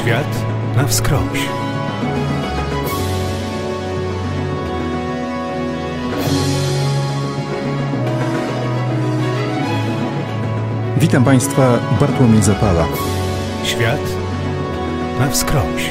Świat na wskroś. Witam Państwa, Bartłomiej Zapala. Świat na wskroś.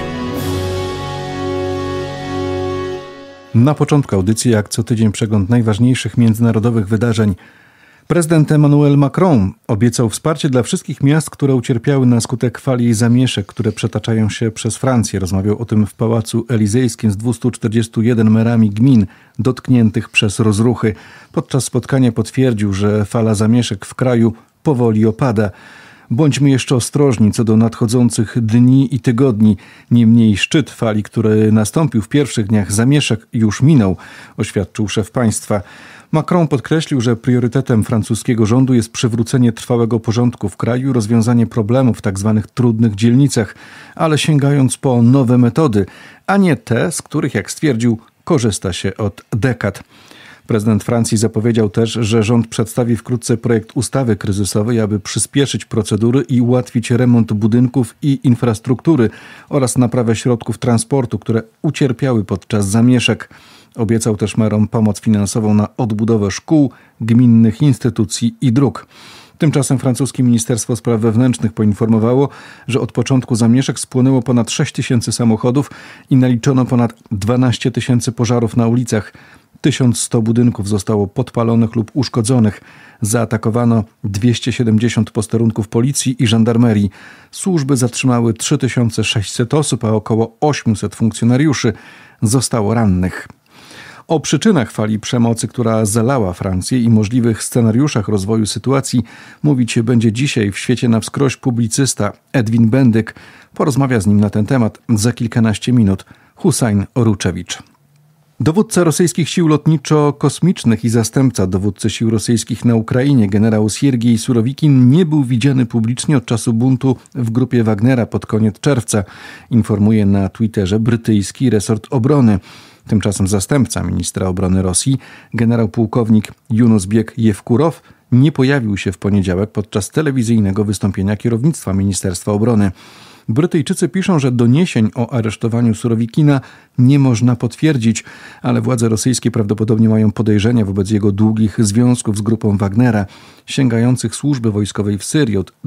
Na początku audycji, jak co tydzień, przegląd najważniejszych międzynarodowych wydarzeń. Prezydent Emmanuel Macron obiecał wsparcie dla wszystkich miast, które ucierpiały na skutek fali zamieszek, które przetaczają się przez Francję. Rozmawiał o tym w Pałacu Elizejskim z 241 merami gmin dotkniętych przez rozruchy. Podczas spotkania potwierdził, że fala zamieszek w kraju powoli opada. Bądźmy jeszcze ostrożni co do nadchodzących dni i tygodni. Niemniej szczyt fali, który nastąpił w pierwszych dniach zamieszek, już minął, oświadczył szef państwa. Macron podkreślił, że priorytetem francuskiego rządu jest przywrócenie trwałego porządku w kraju, rozwiązanie problemów w tzw. trudnych dzielnicach, ale sięgając po nowe metody, a nie te, z których, jak stwierdził, korzysta się od dekad. Prezydent Francji zapowiedział też, że rząd przedstawi wkrótce projekt ustawy kryzysowej, aby przyspieszyć procedury i ułatwić remont budynków i infrastruktury oraz naprawę środków transportu, które ucierpiały podczas zamieszek. Obiecał też merom pomoc finansową na odbudowę szkół, gminnych instytucji i dróg. Tymczasem francuskie Ministerstwo Spraw Wewnętrznych poinformowało, że od początku zamieszek spłonęło ponad 6 tysięcy samochodów i naliczono ponad 12 tysięcy pożarów na ulicach. 1100 budynków zostało podpalonych lub uszkodzonych. Zaatakowano 270 posterunków policji i żandarmerii. Służby zatrzymały 3600 osób, a około 800 funkcjonariuszy zostało rannych. O przyczynach fali przemocy, która zalała Francję, i możliwych scenariuszach rozwoju sytuacji mówić będzie dzisiaj w Świecie na wskroś publicysta Edwin Bendyk. Porozmawia z nim na ten temat za kilkanaście minut Hussein Oruczewicz. Dowódca rosyjskich sił lotniczo-kosmicznych i zastępca dowódcy sił rosyjskich na Ukrainie, generał Siergiej Surowikin, nie był widziany publicznie od czasu buntu w grupie Wagnera pod koniec czerwca, informuje na Twitterze brytyjski resort obrony. Tymczasem zastępca ministra obrony Rosji, generał pułkownik Yunusbek Yevkurow, nie pojawił się w poniedziałek podczas telewizyjnego wystąpienia kierownictwa Ministerstwa Obrony. Brytyjczycy piszą, że doniesień o aresztowaniu Surowikina nie można potwierdzić, ale władze rosyjskie prawdopodobnie mają podejrzenia wobec jego długich związków z grupą Wagnera, sięgających służby wojskowej w Syrii od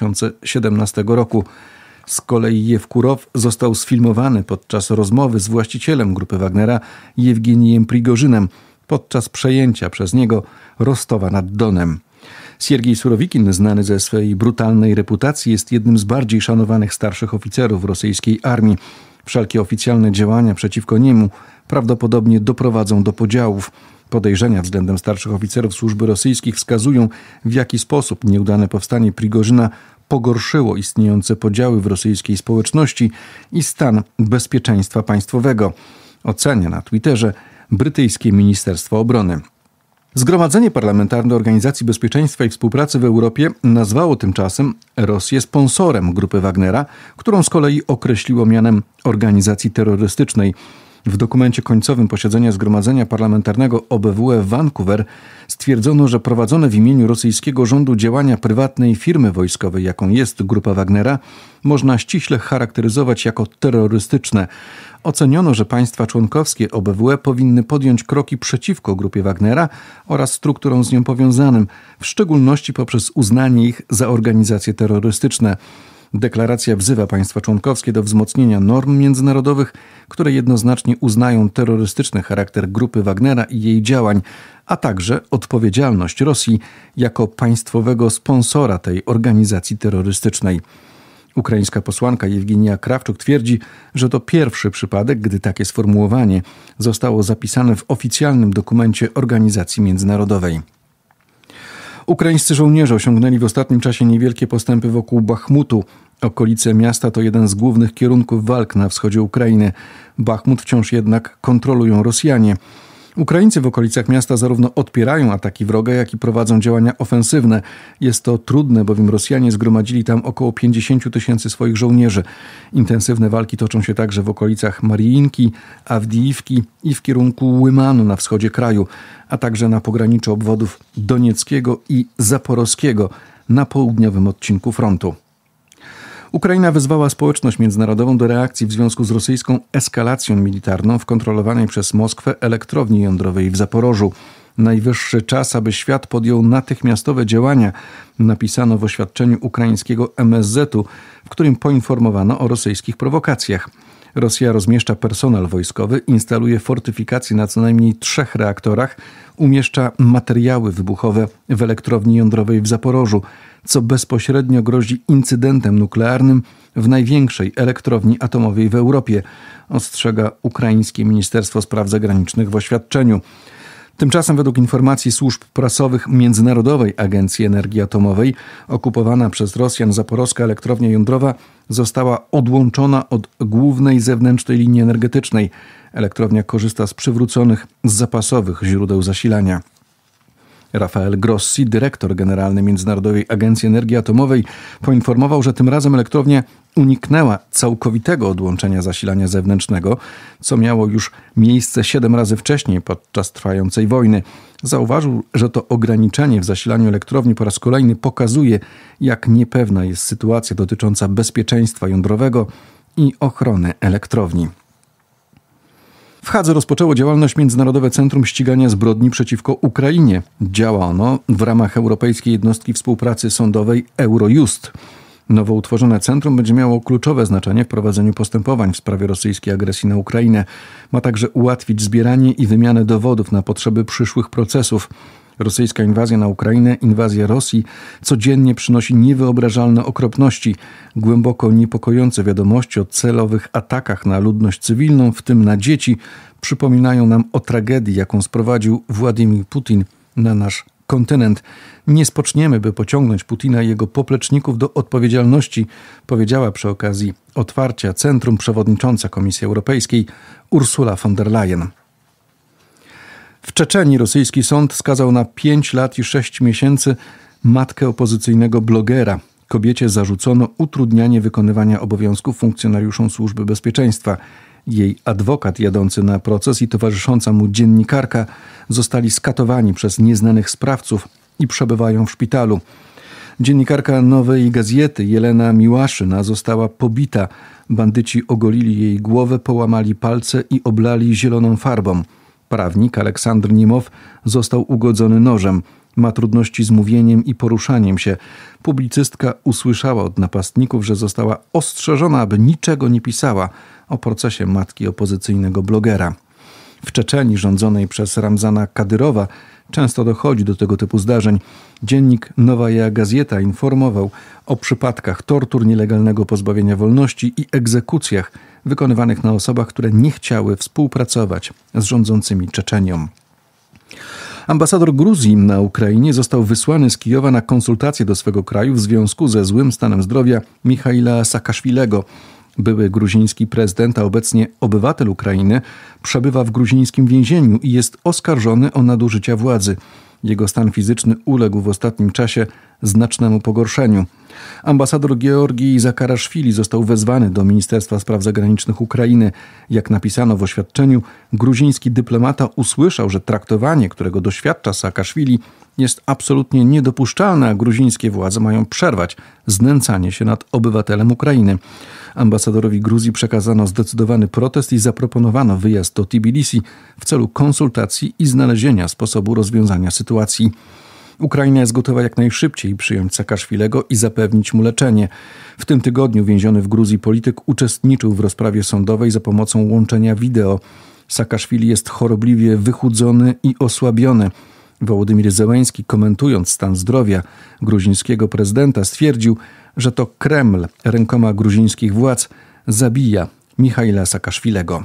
2017 roku. Z kolei Jewkurow został sfilmowany podczas rozmowy z właścicielem grupy Wagnera, Jewgenijem Prigorzynem, podczas przejęcia przez niego Rostowa nad Donem. Siergiej Surowikin, znany ze swej brutalnej reputacji, jest jednym z bardziej szanowanych starszych oficerów rosyjskiej armii. Wszelkie oficjalne działania przeciwko niemu prawdopodobnie doprowadzą do podziałów. Podejrzenia względem starszych oficerów służby rosyjskich wskazują, w jaki sposób nieudane powstanie Prigorzyna pogorszyło istniejące podziały w rosyjskiej społeczności i stan bezpieczeństwa państwowego, ocenia na Twitterze brytyjskie Ministerstwo Obrony. Zgromadzenie Parlamentarne Organizacji Bezpieczeństwa i Współpracy w Europie nazwało tymczasem Rosję sponsorem grupy Wagnera, którą z kolei określiło mianem organizacji terrorystycznej. W dokumencie końcowym posiedzenia Zgromadzenia Parlamentarnego OBWE w Vancouver stwierdzono, że prowadzone w imieniu rosyjskiego rządu działania prywatnej firmy wojskowej, jaką jest grupa Wagnera, można ściśle charakteryzować jako terrorystyczne. Oceniono, że państwa członkowskie OBWE powinny podjąć kroki przeciwko grupie Wagnera oraz strukturom z nią powiązanym, w szczególności poprzez uznanie ich za organizacje terrorystyczne. Deklaracja wzywa państwa członkowskie do wzmocnienia norm międzynarodowych, które jednoznacznie uznają terrorystyczny charakter grupy Wagnera i jej działań, a także odpowiedzialność Rosji jako państwowego sponsora tej organizacji terrorystycznej. Ukraińska posłanka Jewgenija Krawczuk twierdzi, że to pierwszy przypadek, gdy takie sformułowanie zostało zapisane w oficjalnym dokumencie organizacji międzynarodowej. Ukraińscy żołnierze osiągnęli w ostatnim czasie niewielkie postępy wokół Bachmutu. Okolice miasta to jeden z głównych kierunków walk na wschodzie Ukrainy. Bachmut wciąż jednak kontrolują Rosjanie. Ukraińcy w okolicach miasta zarówno odpierają ataki wroga, jak i prowadzą działania ofensywne. Jest to trudne, bowiem Rosjanie zgromadzili tam około 50 tysięcy swoich żołnierzy. Intensywne walki toczą się także w okolicach Mariinki, Awdijiwki i w kierunku Łymanu na wschodzie kraju, a także na pograniczu obwodów Donieckiego i Zaporowskiego na południowym odcinku frontu. Ukraina wezwała społeczność międzynarodową do reakcji w związku z rosyjską eskalacją militarną w kontrolowanej przez Moskwę elektrowni jądrowej w Zaporożu. Najwyższy czas, aby świat podjął natychmiastowe działania, napisano w oświadczeniu ukraińskiego MSZ-u, w którym poinformowano o rosyjskich prowokacjach. Rosja rozmieszcza personel wojskowy, instaluje fortyfikacje na co najmniej 3 reaktorach, umieszcza materiały wybuchowe w elektrowni jądrowej w Zaporożu, co bezpośrednio grozi incydentem nuklearnym w największej elektrowni atomowej w Europie, ostrzega ukraińskie Ministerstwo Spraw Zagranicznych w oświadczeniu. Tymczasem według informacji służb prasowych Międzynarodowej Agencji Energii Atomowej okupowana przez Rosjan zaporowska elektrownia jądrowa została odłączona od głównej zewnętrznej linii energetycznej. Elektrownia korzysta z przywróconych zapasowych źródeł zasilania. Rafael Grossi, dyrektor generalny Międzynarodowej Agencji Energii Atomowej, poinformował, że tym razem elektrownia uniknęła całkowitego odłączenia zasilania zewnętrznego, co miało już miejsce 7 razy wcześniej podczas trwającej wojny. Zauważył, że to ograniczenie w zasilaniu elektrowni po raz kolejny pokazuje, jak niepewna jest sytuacja dotycząca bezpieczeństwa jądrowego i ochrony elektrowni. W Hadze rozpoczęło działalność Międzynarodowe Centrum Ścigania Zbrodni przeciwko Ukrainie. Działa ono w ramach Europejskiej Jednostki Współpracy Sądowej Eurojust. Nowo utworzone centrum będzie miało kluczowe znaczenie w prowadzeniu postępowań w sprawie rosyjskiej agresji na Ukrainę. Ma także ułatwić zbieranie i wymianę dowodów na potrzeby przyszłych procesów. Rosyjska inwazja na Ukrainę, inwazja Rosji codziennie przynosi niewyobrażalne okropności. Głęboko niepokojące wiadomości o celowych atakach na ludność cywilną, w tym na dzieci, przypominają nam o tragedii, jaką sprowadził Władimir Putin na nasz kontynent. Nie spoczniemy, by pociągnąć Putina i jego popleczników do odpowiedzialności, powiedziała przy okazji otwarcia centrum przewodnicząca Komisji Europejskiej Ursula von der Leyen. W Czeczenii rosyjski sąd skazał na 5 lat i 6 miesięcy matkę opozycyjnego blogera. Kobiecie zarzucono utrudnianie wykonywania obowiązków funkcjonariuszom Służby Bezpieczeństwa. Jej adwokat jadący na proces i towarzysząca mu dziennikarka zostali skatowani przez nieznanych sprawców i przebywają w szpitalu. Dziennikarka Nowej Gazety Jelena Miłaszyna została pobita. Bandyci ogolili jej głowę, połamali palce i oblali zieloną farbą. Prawnik Aleksandr Nimow został ugodzony nożem. Ma trudności z mówieniem i poruszaniem się. Publicystka usłyszała od napastników, że została ostrzeżona, aby niczego nie pisała o procesie matki opozycyjnego blogera. W Czeczenii rządzonej przez Ramzana Kadyrowa często dochodzi do tego typu zdarzeń. Dziennik Nowaja Gazeta informował o przypadkach tortur, nielegalnego pozbawienia wolności i egzekucjach wykonywanych na osobach, które nie chciały współpracować z rządzącymi Czeczenią. Ambasador Gruzji na Ukrainie został wysłany z Kijowa na konsultacje do swego kraju w związku ze złym stanem zdrowia Michaila Saakaszwilego. Były gruziński prezydent, a obecnie obywatel Ukrainy, przebywa w gruzińskim więzieniu i jest oskarżony o nadużycia władzy. Jego stan fizyczny uległ w ostatnim czasie znacznemu pogorszeniu. Ambasador Georgii Zakaraszwili został wezwany do Ministerstwa Spraw Zagranicznych Ukrainy. Jak napisano w oświadczeniu, gruziński dyplomata usłyszał, że traktowanie, którego doświadcza Saakaszwili, jest absolutnie niedopuszczalne, a gruzińskie władze mają przerwać znęcanie się nad obywatelem Ukrainy. Ambasadorowi Gruzji przekazano zdecydowany protest i zaproponowano wyjazd do Tbilisi w celu konsultacji i znalezienia sposobu rozwiązania sytuacji. Ukraina jest gotowa jak najszybciej przyjąć Saakaszwilego i zapewnić mu leczenie. W tym tygodniu więziony w Gruzji polityk uczestniczył w rozprawie sądowej za pomocą łączenia wideo. Saakaszwili jest chorobliwie wychudzony i osłabiony. Wołodymyr Zełenski, komentując stan zdrowia gruzińskiego prezydenta, stwierdził, że to Kreml rękoma gruzińskich władz zabija Michaila Saakaszwilego.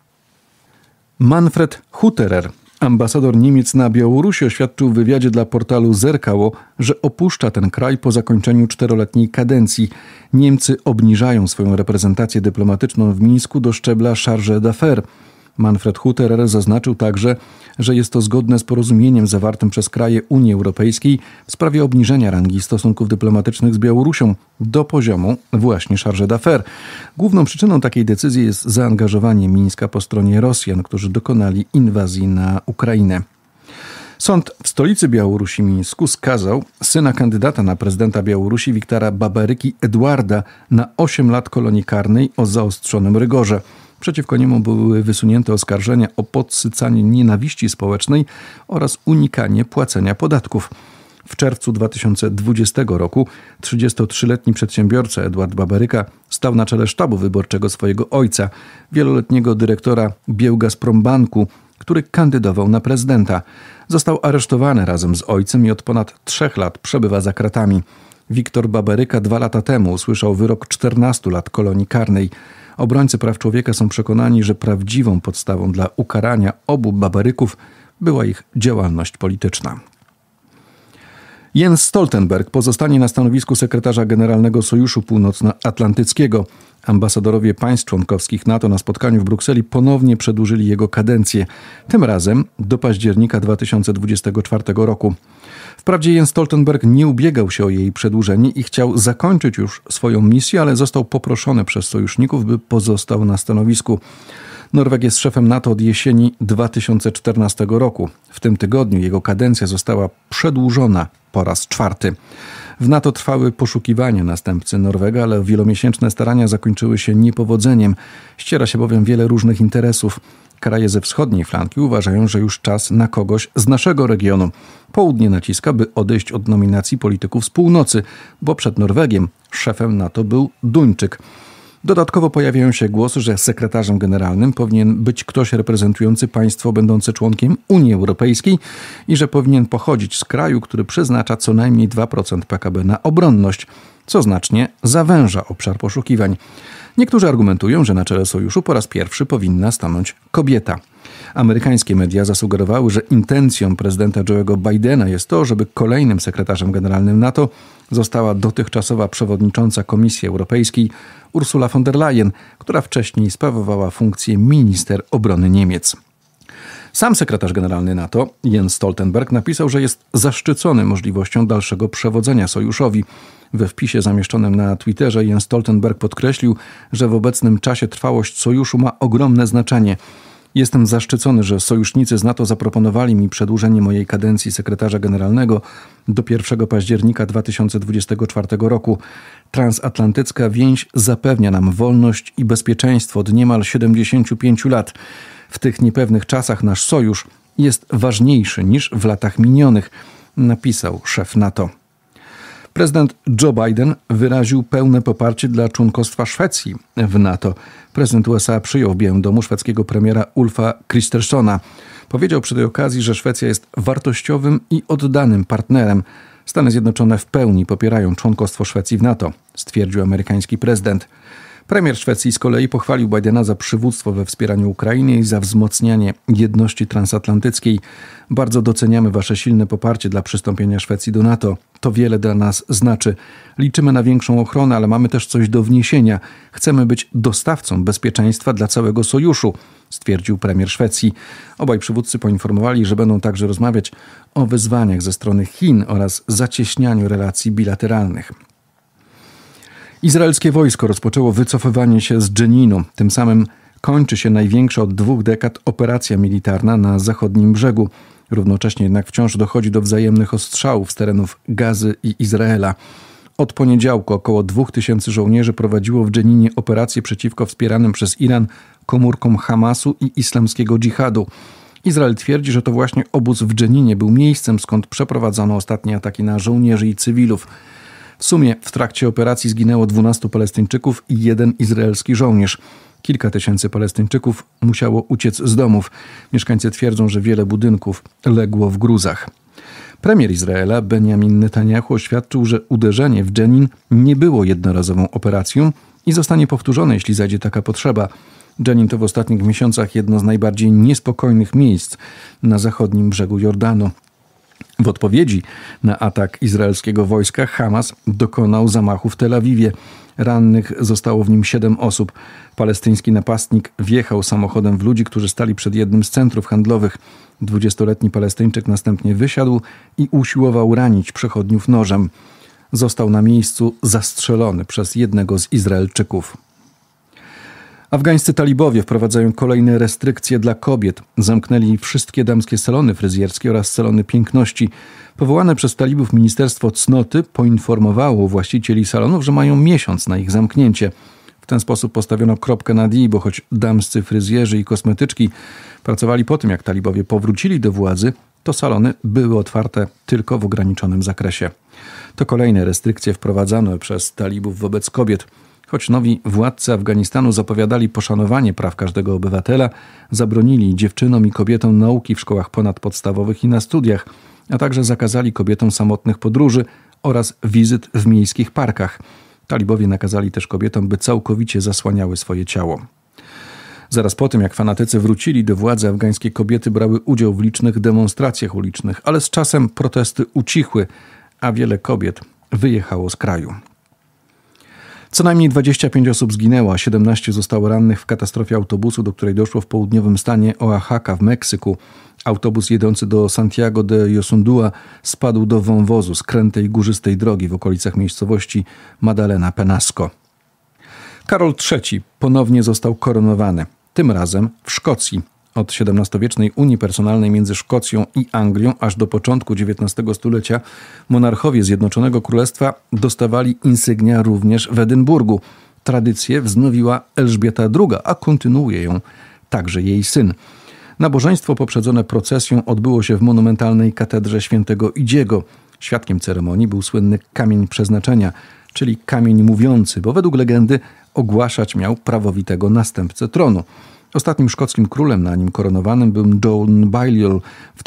Manfred Hutterer, ambasador Niemiec na Białorusi, oświadczył w wywiadzie dla portalu Zerkało, że opuszcza ten kraj po zakończeniu 4-letniej kadencji. Niemcy obniżają swoją reprezentację dyplomatyczną w Mińsku do szczebla chargé d'affaires. Manfred Hutterer zaznaczył także, że jest to zgodne z porozumieniem zawartym przez kraje Unii Europejskiej w sprawie obniżenia rangi stosunków dyplomatycznych z Białorusią do poziomu właśnie chargé d'affaires. Główną przyczyną takiej decyzji jest zaangażowanie Mińska po stronie Rosjan, którzy dokonali inwazji na Ukrainę. Sąd w stolicy Białorusi, Mińsku, skazał syna kandydata na prezydenta Białorusi Wiktora Babaryki Edwarda na 8 lat kolonii karnej o zaostrzonym rygorze. Przeciwko niemu były wysunięte oskarżenia o podsycanie nienawiści społecznej oraz unikanie płacenia podatków. W czerwcu 2020 roku 33-letni przedsiębiorca Edward Babaryka stał na czele sztabu wyborczego swojego ojca, wieloletniego dyrektora Białgazprombanku, który kandydował na prezydenta. Został aresztowany razem z ojcem i od ponad 3 lat przebywa za kratami. Wiktor Babaryka 2 lata temu usłyszał wyrok 14 lat kolonii karnej. Obrońcy praw człowieka są przekonani, że prawdziwą podstawą dla ukarania obu Babaryków była ich działalność polityczna. Jens Stoltenberg pozostanie na stanowisku sekretarza generalnego Sojuszu Północnoatlantyckiego. Ambasadorowie państw członkowskich NATO na spotkaniu w Brukseli ponownie przedłużyli jego kadencję, tym razem do października 2024 roku. Wprawdzie Jens Stoltenberg nie ubiegał się o jej przedłużenie i chciał zakończyć już swoją misję, ale został poproszony przez sojuszników, by pozostał na stanowisku. Norweg jest szefem NATO od jesieni 2014 roku. W tym tygodniu jego kadencja została przedłużona po raz 4. W NATO trwały poszukiwania następcy Norwega, ale wielomiesięczne starania zakończyły się niepowodzeniem. Ściera się bowiem wiele różnych interesów. Kraje ze wschodniej flanki uważają, że już czas na kogoś z naszego regionu. Południe naciska, by odejść od nominacji polityków z północy, bo przed Norwegiem szefem NATO był Duńczyk. Dodatkowo pojawiają się głosy, że sekretarzem generalnym powinien być ktoś reprezentujący państwo będące członkiem Unii Europejskiej i że powinien pochodzić z kraju, który przeznacza co najmniej 2% PKB na obronność, co znacznie zawęża obszar poszukiwań. Niektórzy argumentują, że na czele sojuszu po raz pierwszy powinna stanąć kobieta. Amerykańskie media zasugerowały, że intencją prezydenta Joe'ego Bidena jest to, żeby kolejnym sekretarzem generalnym NATO została dotychczasowa przewodnicząca Komisji Europejskiej Ursula von der Leyen, która wcześniej sprawowała funkcję minister obrony Niemiec. Sam sekretarz generalny NATO, Jens Stoltenberg, napisał, że jest zaszczycony możliwością dalszego przewodzenia sojuszowi. We wpisie zamieszczonym na Twitterze Jens Stoltenberg podkreślił, że w obecnym czasie trwałość sojuszu ma ogromne znaczenie. Jestem zaszczycony, że sojusznicy z NATO zaproponowali mi przedłużenie mojej kadencji sekretarza generalnego do 1 października 2024 roku. Transatlantycka więź zapewnia nam wolność i bezpieczeństwo od niemal 75 lat. W tych niepewnych czasach nasz sojusz jest ważniejszy niż w latach minionych, napisał szef NATO. Prezydent Joe Biden wyraził pełne poparcie dla członkostwa Szwecji w NATO. Prezydent USA przyjął w Białym Domu szwedzkiego premiera Ulfa Kristerssona. Powiedział przy tej okazji, że Szwecja jest wartościowym i oddanym partnerem. Stany Zjednoczone w pełni popierają członkostwo Szwecji w NATO, stwierdził amerykański prezydent. Premier Szwecji z kolei pochwalił Bidena za przywództwo we wspieraniu Ukrainy i za wzmocnianie jedności transatlantyckiej. Bardzo doceniamy wasze silne poparcie dla przystąpienia Szwecji do NATO. To wiele dla nas znaczy. Liczymy na większą ochronę, ale mamy też coś do wniesienia. Chcemy być dostawcą bezpieczeństwa dla całego sojuszu, stwierdził premier Szwecji. Obaj przywódcy poinformowali, że będą także rozmawiać o wyzwaniach ze strony Chin oraz zacieśnianiu relacji bilateralnych. Izraelskie wojsko rozpoczęło wycofywanie się z Dżeninu. Tym samym kończy się największa od 2 dekad operacja militarna na zachodnim brzegu. Równocześnie jednak wciąż dochodzi do wzajemnych ostrzałów z terenów Gazy i Izraela. Od poniedziałku około 2000 żołnierzy prowadziło w Dżeninie operacje przeciwko wspieranym przez Iran komórkom Hamasu i islamskiego dżihadu. Izrael twierdzi, że to właśnie obóz w Dżeninie był miejscem, skąd przeprowadzono ostatnie ataki na żołnierzy i cywilów. W sumie w trakcie operacji zginęło 12 Palestyńczyków i 1 izraelski żołnierz. Kilka tysięcy Palestyńczyków musiało uciec z domów. Mieszkańcy twierdzą, że wiele budynków legło w gruzach. Premier Izraela Benjamin Netanyahu oświadczył, że uderzenie w Dżenin nie było jednorazową operacją i zostanie powtórzone, jeśli zajdzie taka potrzeba. Dżenin to w ostatnich miesiącach jedno z najbardziej niespokojnych miejsc na zachodnim brzegu Jordanu. W odpowiedzi na atak izraelskiego wojska Hamas dokonał zamachu w Tel Awiwie. Rannych zostało w nim 7 osób. Palestyński napastnik wjechał samochodem w ludzi, którzy stali przed jednym z centrów handlowych. 20-letni Palestyńczyk następnie wysiadł i usiłował ranić przechodniów nożem. Został na miejscu zastrzelony przez jednego z Izraelczyków. Afgańscy talibowie wprowadzają kolejne restrykcje dla kobiet. Zamknęli wszystkie damskie salony fryzjerskie oraz salony piękności. Powołane przez talibów Ministerstwo Cnoty poinformowało właścicieli salonów, że mają miesiąc na ich zamknięcie. W ten sposób postawiono kropkę nad i, bo choć damscy fryzjerzy i kosmetyczki pracowali po tym, jak talibowie powrócili do władzy, to salony były otwarte tylko w ograniczonym zakresie. To kolejne restrykcje wprowadzane przez talibów wobec kobiet. Choć nowi władcy Afganistanu zapowiadali poszanowanie praw każdego obywatela, zabronili dziewczynom i kobietom nauki w szkołach ponadpodstawowych i na studiach, a także zakazali kobietom samotnych podróży oraz wizyt w miejskich parkach. Talibowie nakazali też kobietom, by całkowicie zasłaniały swoje ciało. Zaraz po tym, jak fanatycy wrócili do władzy, afgańskie kobiety brały udział w licznych demonstracjach ulicznych, ale z czasem protesty ucichły, a wiele kobiet wyjechało z kraju. Co najmniej 25 osób zginęło, a 17 zostało rannych w katastrofie autobusu, do której doszło w południowym stanie Oaxaca w Meksyku. Autobus jedący do Santiago de Yosundua spadł do wąwozu z krętej górzystej drogi w okolicach miejscowości Magdalena Penasco. Karol III ponownie został koronowany, tym razem w Szkocji. Od XVII-wiecznej Unii Personalnej między Szkocją i Anglią aż do początku XIX stulecia monarchowie Zjednoczonego Królestwa dostawali insygnia również w Edynburgu. Tradycję wznowiła Elżbieta II, a kontynuuje ją także jej syn. Nabożeństwo poprzedzone procesją odbyło się w monumentalnej katedrze świętego Idziego. Świadkiem ceremonii był słynny kamień przeznaczenia, czyli kamień mówiący, bo według legendy ogłaszać miał prawowitego następcę tronu. Ostatnim szkockim królem na nim koronowanym był John Balliol w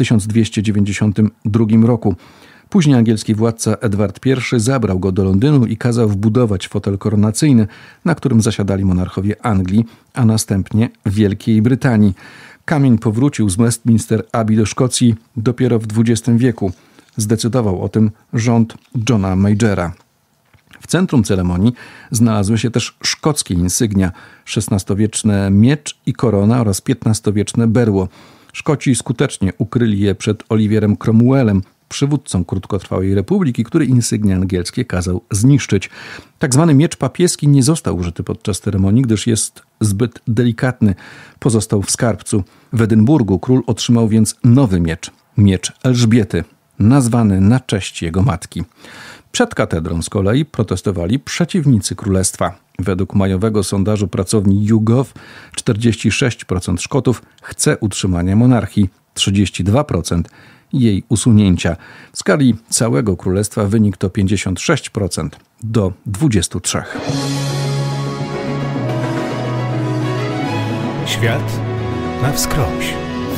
1292 roku. Później angielski władca Edward I zabrał go do Londynu i kazał wbudować fotel koronacyjny, na którym zasiadali monarchowie Anglii, a następnie Wielkiej Brytanii. Kamień powrócił z Westminster Abbey do Szkocji dopiero w XX wieku. Zdecydował o tym rząd Johna Majora. W centrum ceremonii znalazły się też szkockie insygnia, XVI-wieczne miecz i korona oraz XV-wieczne berło. Szkoci skutecznie ukryli je przed Oliwierem Cromwellem, przywódcą krótkotrwałej republiki, który insygnia angielskie kazał zniszczyć. Tak zwany miecz papieski nie został użyty podczas ceremonii, gdyż jest zbyt delikatny. Pozostał w skarbcu. W Edynburgu król otrzymał więc nowy miecz, miecz Elżbiety, nazwany na cześć jego matki. Przed katedrą z kolei protestowali przeciwnicy królestwa. Według majowego sondażu pracowni YouGov 46% Szkotów chce utrzymania monarchii, 32% jej usunięcia. W skali całego królestwa wynik to 56% do 23%. Świat na wskroś.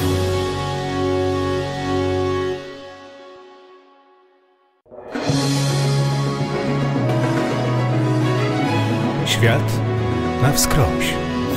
Świat na wskroś.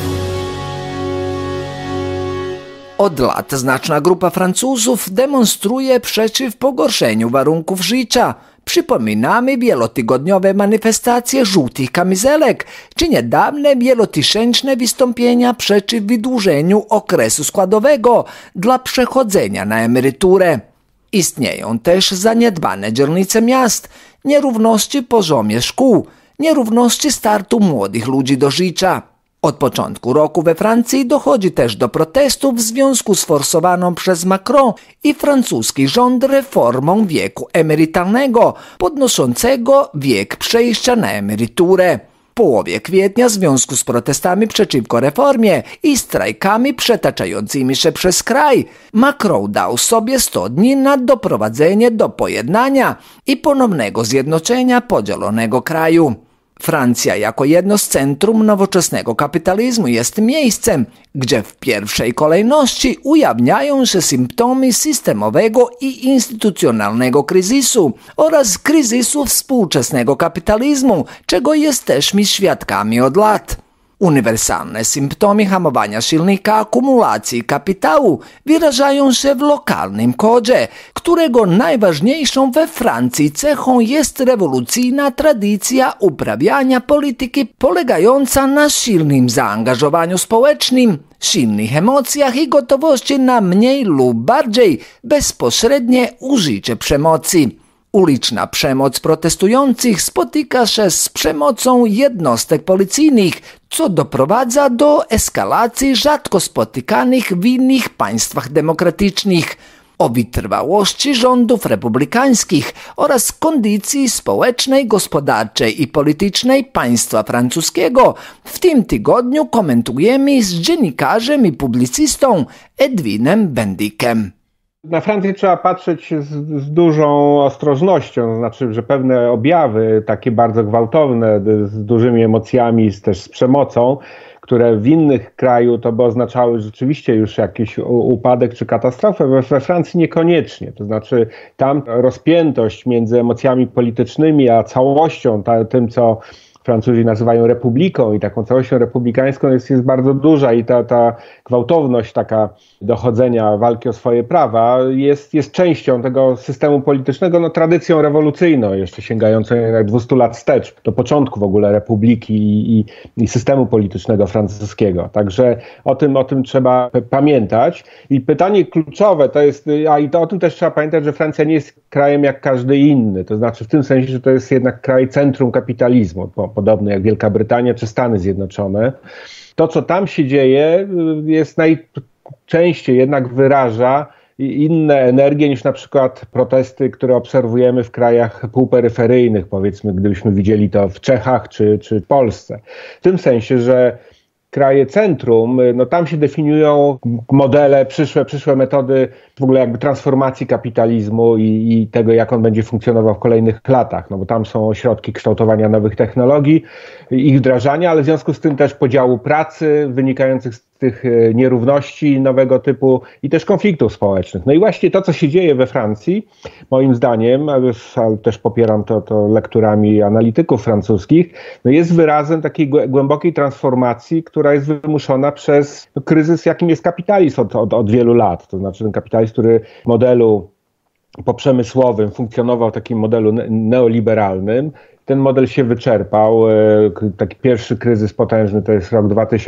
Od lat znaczna grupa Francuzów demonstruje przeciw pogorszeniu warunków życia. Przypominamy wielotygodniowe manifestacje żółtych kamizelek, czy niedawne wielotysięczne wystąpienia przeciw wydłużeniu okresu składowego dla przechodzenia na emeryturę. Istnieją też zaniedbane dzielnice miast, nierówności w poziomie szkół, nierówności startu młodych ludzi do życia. Od początku roku we Francji dochodzi też do protestów w związku z forsowaną przez Macron i francuski rząd reformą wieku emerytalnego, podnoszącego wiek przejścia na emeryturę. W połowie kwietnia w związku z protestami przeciwko reformie i strajkami przetaczającymi się przez kraj, Macron dał sobie 100 dni na doprowadzenie do pojednania i ponownego zjednoczenia podzielonego kraju. Francja jako jedno z centrum nowoczesnego kapitalizmu jest miejscem, gdzie w pierwszej kolejności ujawniają się symptomy systemowego i instytucjonalnego kryzysu oraz kryzysu współczesnego kapitalizmu, czego jesteśmy świadkami od lat. Uniwersalne symptomy hamowania silnika akumulacji kapitału wyrażają się w lokalnym kodzie, którego najważniejszą we Francji cechą jest rewolucyjna tradycja uprawiania polityki polegająca na silnym zaangażowaniu społecznym, silnych emocjach i gotowości na mniej lub bardziej bezpośrednie użycie przemocy. Uliczna przemoc protestujących spotyka się z przemocą jednostek policyjnych, co doprowadza do eskalacji rzadko spotykanych w innych państwach demokratycznych. O wytrwałości rządów republikańskich oraz kondycji społecznej, gospodarczej i politycznej państwa francuskiego w tym tygodniu komentujemy z dziennikarzem i publicystą Edwinem Bendikiem. Na Francję trzeba patrzeć z dużą ostrożnością, to znaczy, że pewne objawy takie bardzo gwałtowne, z dużymi emocjami, też z przemocą, które w innych krajach to by oznaczały rzeczywiście już jakiś upadek czy katastrofę, we Francji niekoniecznie. To znaczy tam rozpiętość między emocjami politycznymi a całością, tym co Francuzi nazywają republiką i taką całością republikańską jest bardzo duża i ta gwałtowność taka dochodzenia walki o swoje prawa jest częścią tego systemu politycznego, tradycją rewolucyjną, jeszcze sięgającą jednak 200 lat wstecz, do początku w ogóle republiki i systemu politycznego francuskiego. Także o tym trzeba pamiętać. I pytanie kluczowe to jest, o tym też trzeba pamiętać, że Francja nie jest krajem jak każdy inny, to znaczy w tym sensie, że to jest jednak kraj centrum kapitalizmu, podobny jak Wielka Brytania czy Stany Zjednoczone. To, co tam się dzieje, jest najczęściej jednak wyraża inne energie niż na przykład protesty, które obserwujemy w krajach półperyferyjnych, powiedzmy, gdybyśmy widzieli to w Czechach czy w Polsce. W tym sensie, że kraje centrum, tam się definiują modele, przyszłe metody w ogóle jakby transformacji kapitalizmu i tego, jak on będzie funkcjonował w kolejnych latach, bo tam są ośrodki kształtowania nowych technologii, ich wdrażania, ale w związku z tym też podziału pracy wynikających z tych nierówności nowego typu i też konfliktów społecznych. No i właśnie to, co się dzieje we Francji, moim zdaniem, ale też popieram to lekturami analityków francuskich, jest wyrazem takiej głębokiej transformacji, która jest wymuszona przez kryzys, jakim jest kapitalizm od wielu lat. To znaczy ten kapitalizm, który w modelu poprzemysłowym funkcjonował w takim modelu neoliberalnym. Ten model się wyczerpał. Taki pierwszy kryzys potężny to jest rok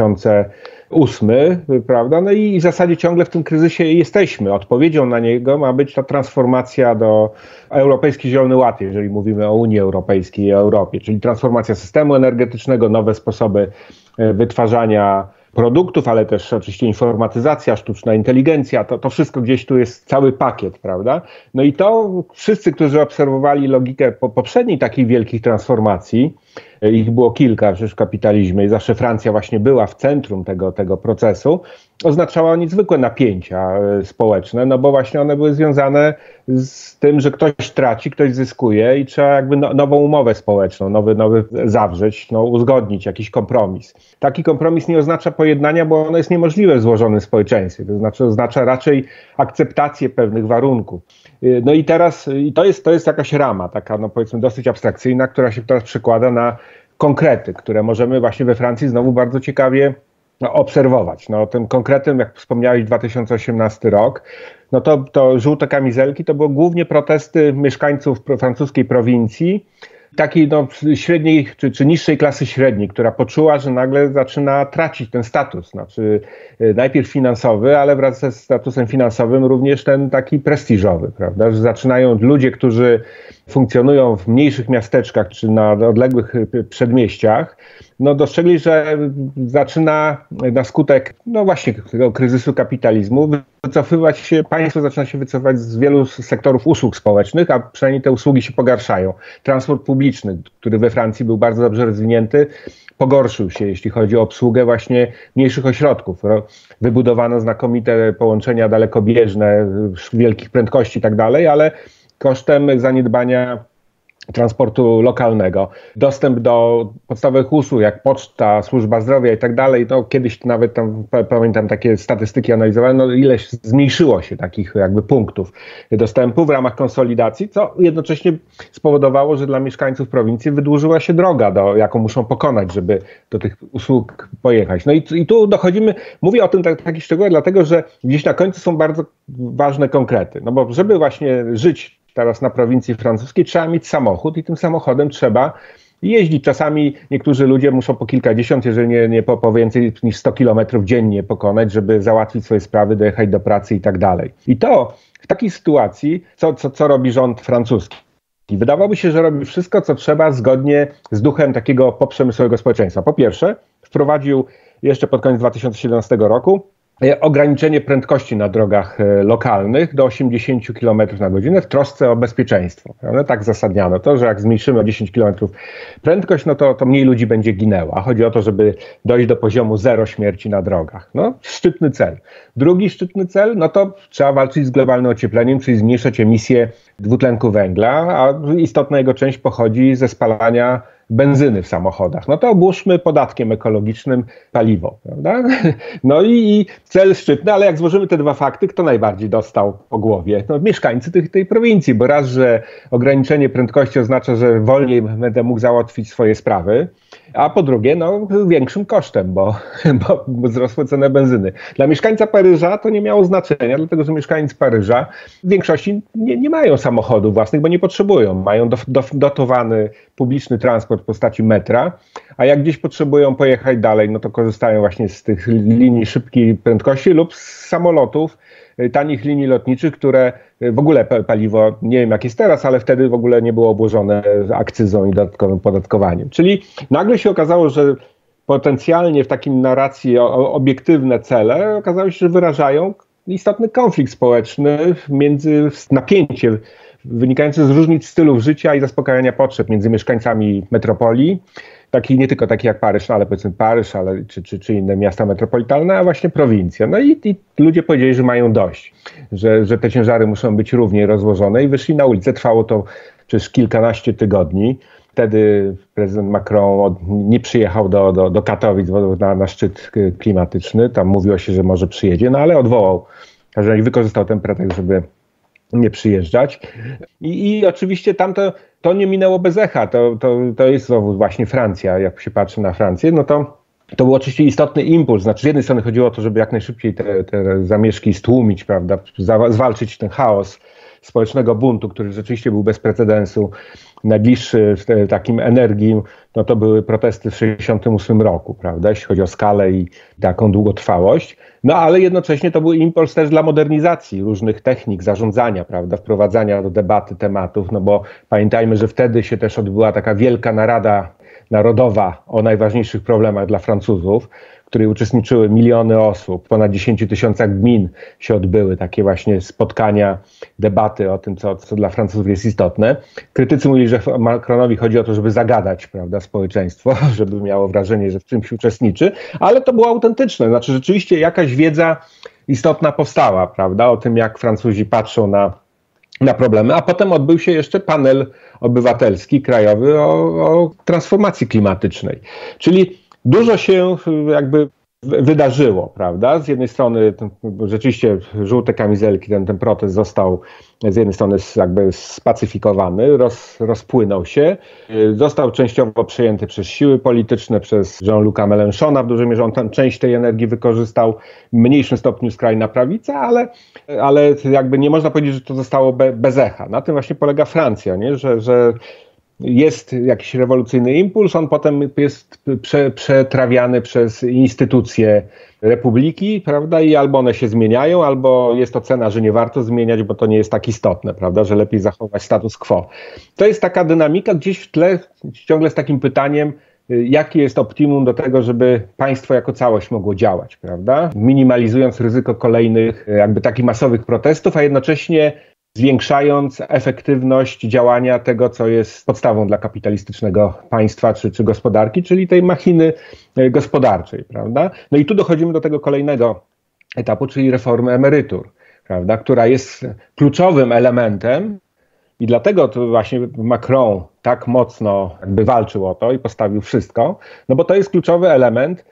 2008, prawda? No i w zasadzie ciągle w tym kryzysie jesteśmy. Odpowiedzią na niego ma być ta transformacja do Europejski Zielony Ład, jeżeli mówimy o Unii Europejskiej i Europie, czyli transformacja systemu energetycznego, nowe sposoby wytwarzania produktów, ale też oczywiście informatyzacja, sztuczna inteligencja, to wszystko gdzieś tu jest cały pakiet, prawda? No i to wszyscy, którzy obserwowali logikę poprzedniej takich wielkich transformacji, ich było kilka przecież w kapitalizmie i zawsze Francja właśnie była w centrum tego procesu, oznaczało niezwykłe napięcia społeczne, bo właśnie one były związane z tym, że ktoś traci, ktoś zyskuje i trzeba jakby nową umowę społeczną, nowy zawrzeć, uzgodnić jakiś kompromis. Taki kompromis nie oznacza pojednania, bo ono jest niemożliwe w złożonym społeczeństwie, to znaczy oznacza raczej akceptację pewnych warunków. No i teraz to jest jakaś rama, taka powiedzmy dosyć abstrakcyjna, która się teraz przekłada na konkrety, które możemy właśnie we Francji znowu bardzo ciekawie obserwować. Tym konkretem, jak wspomniałeś, 2018 rok, to żółte kamizelki to były głównie protesty mieszkańców francuskiej prowincji, takiej średniej czy niższej klasy średniej, która poczuła, że nagle zaczyna tracić ten status, znaczy najpierw finansowy, ale wraz ze statusem finansowym również ten taki prestiżowy, prawda, że zaczynają ludzie, którzy funkcjonują w mniejszych miasteczkach czy na odległych przedmieściach, dostrzegli, że zaczyna na skutek właśnie tego kryzysu kapitalizmu wycofywać się, państwo zaczyna się wycofywać z wielu sektorów usług społecznych, a przynajmniej te usługi się pogarszają. Transport publiczny, który we Francji był bardzo dobrze rozwinięty, pogorszył się, jeśli chodzi o obsługę właśnie mniejszych ośrodków. Wybudowano znakomite połączenia dalekobieżne, wielkich prędkości i tak dalej, ale kosztem zaniedbania transportu lokalnego. Dostęp do podstawowych usług, jak poczta, służba zdrowia i tak dalej, kiedyś nawet tam, pamiętam, takie statystyki analizowałem, ileś zmniejszyło się takich jakby punktów dostępu w ramach konsolidacji, co jednocześnie spowodowało, że dla mieszkańców prowincji wydłużyła się droga, jaką muszą pokonać, żeby do tych usług pojechać. I tu dochodzimy, mówię o tym takich szczegółach, dlatego, że gdzieś na końcu są bardzo ważne konkrety, bo żeby właśnie żyć teraz na prowincji francuskiej, trzeba mieć samochód i tym samochodem trzeba jeździć. Czasami niektórzy ludzie muszą po kilkadziesiąt, jeżeli nie po więcej niż 100 kilometrów dziennie pokonać, żeby załatwić swoje sprawy, dojechać do pracy i tak dalej. I to w takiej sytuacji, co robi rząd francuski? I wydawałoby się, że robi wszystko, co trzeba zgodnie z duchem takiego poprzemysłowego społeczeństwa. Po pierwsze, wprowadził jeszcze pod koniec 2017 roku ograniczenie prędkości na drogach lokalnych do 80 km na godzinę w trosce o bezpieczeństwo. Prawda? Tak zasadniano to, że jak zmniejszymy o 10 km prędkość, no to mniej ludzi będzie ginęło. A chodzi o to, żeby dojść do poziomu zero śmierci na drogach. No, szczytny cel. Drugi szczytny cel, no to trzeba walczyć z globalnym ociepleniem, czyli zmniejszać emisję dwutlenku węgla, a istotna jego część pochodzi ze spalania benzyny w samochodach. No to obłóżmy podatkiem ekologicznym paliwo, prawda? No i cel szczytny, ale jak złożymy te dwa fakty, kto najbardziej dostał po głowie? No mieszkańcy tej prowincji, bo raz, że ograniczenie prędkości oznacza, że wolniej będę mógł załatwić swoje sprawy, a po drugie, no większym kosztem, bo wzrosły ceny benzyny. Dla mieszkańca Paryża to nie miało znaczenia, dlatego że mieszkańcy Paryża w większości nie mają samochodów własnych, bo nie potrzebują. Mają dotowany publiczny transport w postaci metra, a jak gdzieś potrzebują pojechać dalej, no to korzystają właśnie z tych linii szybkiej prędkości lub z samolotów, tanich linii lotniczych, które w ogóle paliwo, nie wiem jak jest teraz, ale wtedy w ogóle nie było obłożone akcyzą i dodatkowym podatkowaniem. Czyli nagle się okazało, że potencjalnie w takim narracji obiektywne cele okazało się, że wyrażają istotny konflikt społeczny napięcie wynikające z różnic stylów życia i zaspokajania potrzeb między mieszkańcami metropolii, nie tylko taki jak Paryż, no ale powiedzmy Paryż, ale czy inne miasta metropolitalne, a właśnie prowincja. No i ludzie powiedzieli, że mają dość, że te ciężary muszą być równie rozłożone i wyszli na ulicę. Trwało to przecież kilkanaście tygodni. Wtedy prezydent Macron nie przyjechał do Katowic na szczyt klimatyczny. Tam mówiło się, że może przyjedzie, no ale odwołał, że wykorzystał ten pretekst, żeby nie przyjeżdżać. I oczywiście to nie minęło bez echa. To jest znowu właśnie Francja. Jak się patrzy na Francję, no to był oczywiście istotny impuls. Znaczy z jednej strony chodziło o to, żeby jak najszybciej te zamieszki stłumić, prawda, zwalczyć ten chaos społecznego buntu, który rzeczywiście był bez precedensu. Najbliższy w takim energii, no to były protesty w 1968 roku, prawda, jeśli chodzi o skalę i taką długotrwałość. No ale jednocześnie to był impuls też dla modernizacji różnych technik zarządzania, prawda, wprowadzania do debaty tematów, no bo pamiętajmy, że wtedy się też odbyła taka wielka narada narodowa o najważniejszych problemach dla Francuzów, w której uczestniczyły miliony osób, ponad 10 000 gmin się odbyły takie właśnie spotkania, debaty o tym, co dla Francuzów jest istotne. Krytycy mówili, że Macronowi chodzi o to, żeby zagadać, prawda, społeczeństwo, żeby miało wrażenie, że w czymś uczestniczy, ale to było autentyczne, znaczy rzeczywiście jakaś wiedza istotna powstała, prawda, o tym, jak Francuzi patrzą na problemy, a potem odbył się jeszcze panel obywatelski, krajowy o transformacji klimatycznej. Czyli dużo się jakby wydarzyło, prawda? Z jednej strony rzeczywiście żółte kamizelki, ten protest został z jednej strony jakby spacyfikowany, rozpłynął się, został częściowo przejęty przez siły polityczne, przez Jean-Luca Mélenchona, w dużej mierze on tam część tej energii wykorzystał, w mniejszym stopniu skrajna prawica, ale jakby nie można powiedzieć, że to zostało bez echa. Na tym właśnie polega Francja, nie? Że jest jakiś rewolucyjny impuls, on potem jest przetrawiany przez instytucje republiki, prawda, i albo one się zmieniają, albo jest ocena, że nie warto zmieniać, bo to nie jest tak istotne, prawda, że lepiej zachować status quo. To jest taka dynamika gdzieś w tle, ciągle z takim pytaniem, jakie jest optimum do tego, żeby państwo jako całość mogło działać, prawda, minimalizując ryzyko kolejnych jakby takich masowych protestów, a jednocześnie zwiększając efektywność działania tego, co jest podstawą dla kapitalistycznego państwa czy gospodarki, czyli tej machiny gospodarczej, prawda? No i tu dochodzimy do tego kolejnego etapu, czyli reformy emerytur, prawda, która jest kluczowym elementem i dlatego to właśnie Macron tak mocno jakby walczył o to i postawił wszystko, no bo to jest kluczowy element